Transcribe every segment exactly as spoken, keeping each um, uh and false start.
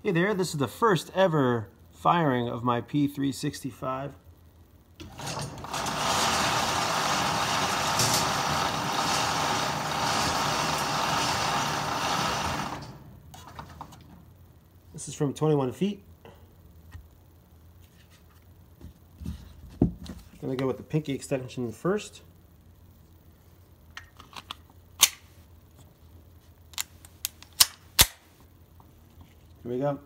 Hey there, this is the first ever firing of my P three sixty-five. This is from twenty-one feet. I'm gonna go with the pinky extension first. Here we go.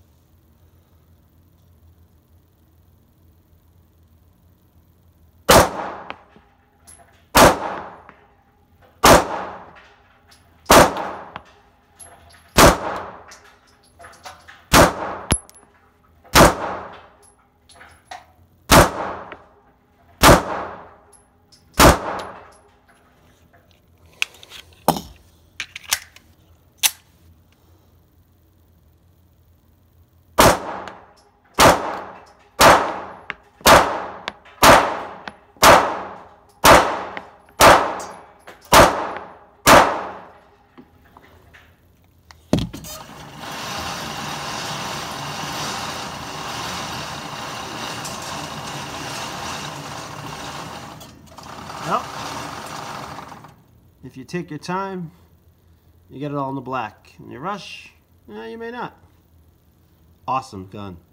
Well, if you take your time, you get it all in the black. And you rush, eh, you may not. Awesome gun.